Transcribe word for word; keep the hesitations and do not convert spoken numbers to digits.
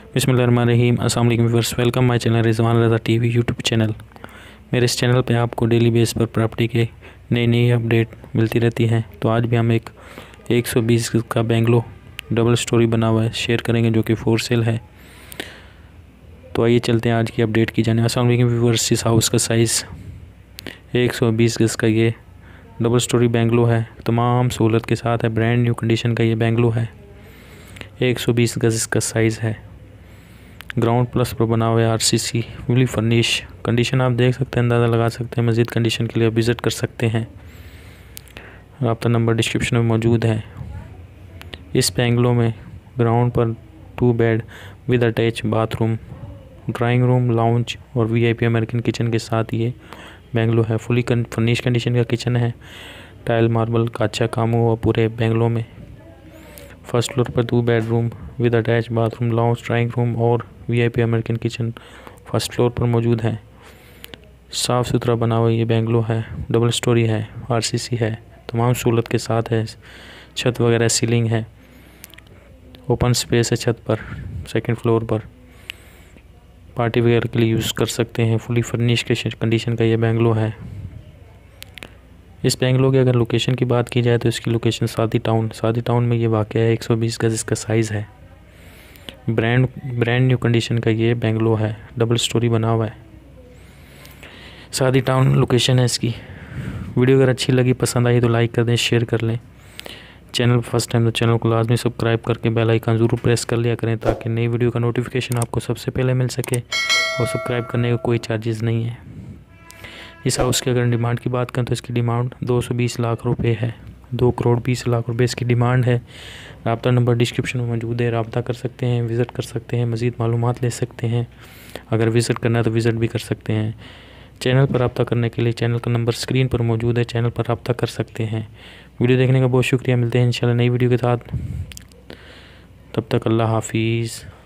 बिस्मिल्लाहिर्रहमानिर्रहीम। अस्सलाम वालेकुम viewers, welcome my channel Rizwan Raza TV YouTube channel. मेरे इस चैनल पे आपको डेली बेस पर प्रॉपर्टी के नई नई अपडेट मिलती रहती हैं। तो आज भी हम एक एक सौ बीस का बेंगलो डबल स्टोरी बना हुआ है शेयर करेंगे, जो कि फोर सेल है। तो आइए चलते हैं आज की अपडेट की जाने। अस्सलाम वालेकुम व्यूअर्स, इस हाउस का साइज़ एक सौ बीस गज़ का ये डबल स्टोरी बेंगलो है। तमाम सहूलत के साथ है, ब्रांड न्यू कंडीशन का ये बेंगलो है। एक सौ बीस गज़ इसका साइज़ है। ग्राउंड प्लस पर बना हुआ है, आरसीसी फुली फर्निश कंडीशन आप देख सकते हैं, अंदाज़ा लगा सकते हैं। मज़ीद कंडीशन के लिए विज़िट कर सकते हैं। राब्ता नंबर डिस्क्रिप्शन में मौजूद है। इस बेंगलो में ग्राउंड पर two bed with attach bathroom, drawing room, lounge और वीआईपी अमेरिकन किचन के साथ ये बेंगलो है। फुली फर्निश कंडीशन का किचन है। टाइल मार्बल का अच्छा काम हुआ पूरे बेंगलो में। फर्स्ट फ्लोर पर two bedroom with attach bathroom, lounge, drawing room और VIP American kitchen first floor पर मौजूद है। साफ़ सुथरा बना हुआ ये बेंगलो है। डबल स्टोरी है, आरसीसी है, तमाम सहूलत के साथ है। छत वगैरह सीलिंग है, ओपन स्पेस है छत पर। सेकंड फ्लोर पर पार्टी वगैरह के लिए यूज़ कर सकते हैं। फुली फर्निश के कंडीशन का ये बेंगलो है। इस बेंगलो की अगर लोकेशन की बात की जाए तो इसकी लोकेशन सादी टाउन सादी टाउन में ये वाक़ है। एक सौ बीस गज़ इसका साइज़ है। ब्रांड ब्रांड न्यू कंडीशन का ये बेंगलो है, डबल स्टोरी बना हुआ है। सादी टाउन लोकेशन है इसकी। वीडियो अगर अच्छी लगी, पसंद आई तो लाइक कर दें, शेयर कर लें। चैनल फर्स्ट टाइम तो चैनल को लाजमी सब्सक्राइब करके बेल आइकन ज़रूर प्रेस कर लिया करें, ताकि नई वीडियो का नोटिफिकेशन आपको सबसे पहले मिल सके। और सब्सक्राइब करने का कोई चार्जेस नहीं है। इस हाउस की अगर डिमांड की बात करें तो इसकी डिमांड दो सौ बीस लाख रुपए है। दो करोड़ बीस लाख रुपए इसकी डिमांड है। राब्ता नंबर डिस्क्रिप्शन में मौजूद है, राब्ता कर सकते हैं, विज़िट कर सकते हैं, मज़ीद मालूमात ले सकते हैं। अगर विज़िट करना है तो विज़िट भी कर सकते हैं। चैनल पर राब्ता करने के लिए चैनल का नंबर स्क्रीन पर मौजूद है, चैनल पर राब्ता कर सकते हैं। वीडियो देखने का बहुत शुक्रिया। मिलते हैं इंशाल्लाह नई वीडियो के साथ। तब तक अल्लाह हाफिज़।